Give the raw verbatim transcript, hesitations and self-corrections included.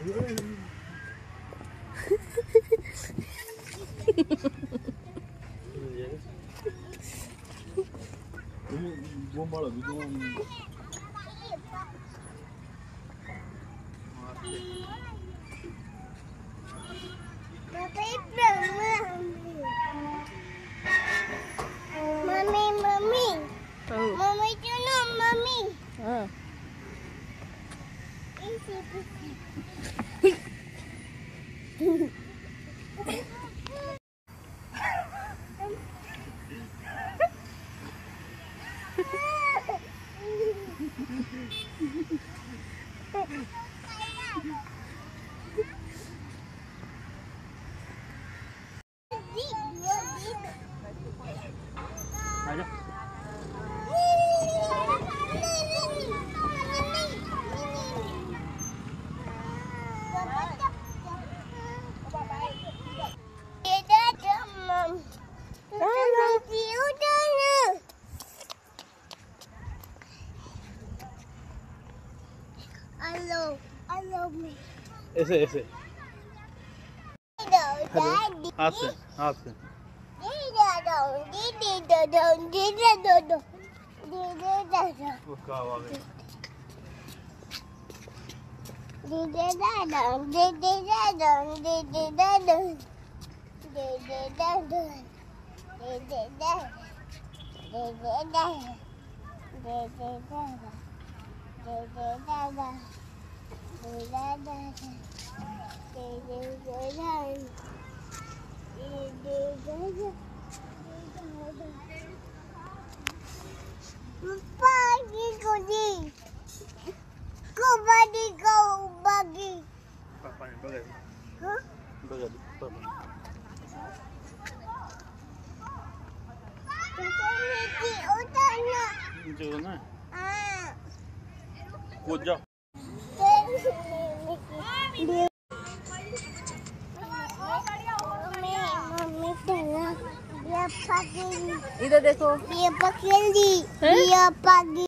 Mami, mami, mami dulu, mami. Ah. आजा। Hello, hello me. ऐसे ऐसे Daddy. हाथ से हाथ से वो क्या आवाज है Pagi kodi, ko bagi kau bagi. पापा ने बगल Huh? बगल पापा Kasi utana. जो ना Ah. कूद जाओ ये पकड़ी, इधर देखो। ये पकड़ी, हैं? ये पकड़ी।